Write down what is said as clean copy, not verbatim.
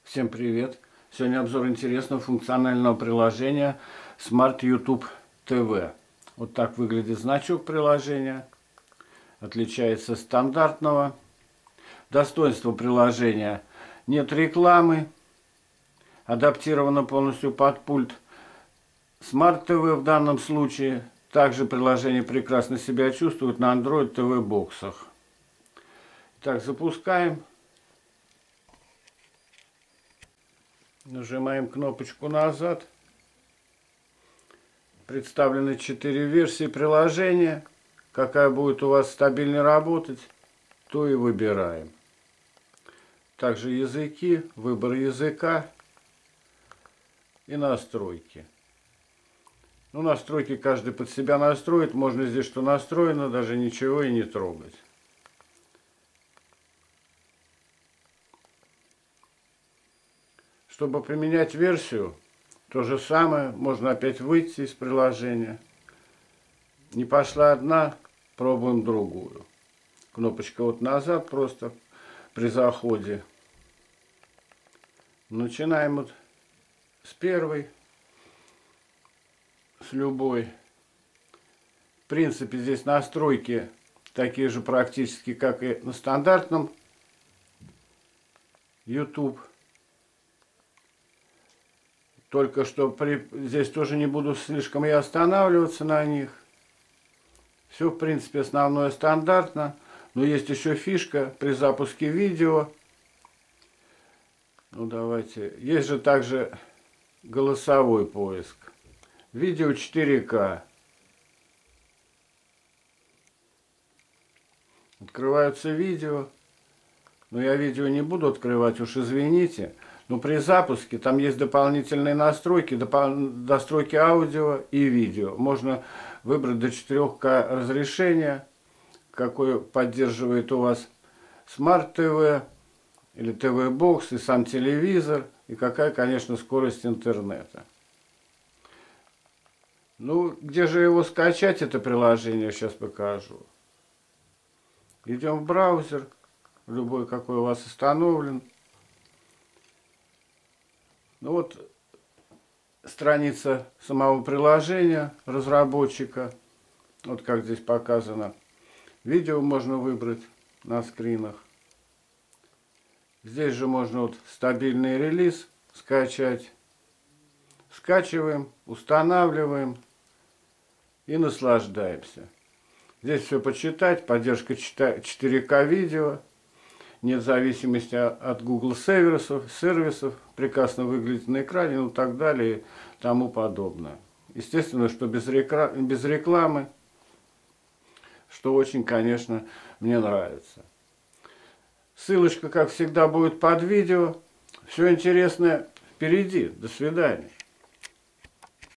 Всем привет! Сегодня обзор интересного функционального приложения Smart YouTube TV. Вот так выглядит значок приложения. Отличается от стандартного. Достоинство приложения: нет рекламы. Адаптировано полностью под пульт Smart TV в данном случае. Также приложение прекрасно себя чувствует на Android TV боксах. Так, запускаем. Нажимаем кнопочку назад. Представлены 4 версии приложения. Какая будет у вас стабильно работать, то и выбираем. Также языки, выбор языка и настройки. Ну, настройки каждый под себя настроит. Можно здесь, что настроено, даже ничего и не трогать. Чтобы применять версию, то же самое. Можно опять выйти из приложения. Не пошла одна, пробуем другую. Кнопочка вот назад просто при заходе. Начинаем вот с первой, с любой. В принципе, здесь настройки такие же практически, как и на стандартном YouTube. Только что здесь тоже не буду слишком и останавливаться на них. Все, в принципе, основное стандартно. Но есть еще фишка при запуске видео. Ну, давайте. Есть же также голосовой поиск. Видео 4К. Открываются видео. Но я видео не буду открывать, уж извините. Но при запуске там есть дополнительные настройки, настройки аудио и видео. Можно выбрать до 4К разрешения, какое поддерживает у вас Smart TV или TV-бокс и сам телевизор, и какая, конечно, скорость интернета. Ну, где же его скачать, это приложение, сейчас покажу. Идем в браузер, любой, какой у вас установлен. Ну вот страница самого приложения разработчика. Вот как здесь показано. Видео можно выбрать на скринах. Здесь же можно вот стабильный релиз скачать. Скачиваем, устанавливаем и наслаждаемся. Здесь все почитать. Поддержка 4К видео. Нет зависимости от Google сервисов, прекрасно выглядит на экране, ну так далее и тому подобное. Естественно, что без рекламы, что очень, конечно, мне нравится. Ссылочка, как всегда, будет под видео. Все интересное впереди. До свидания.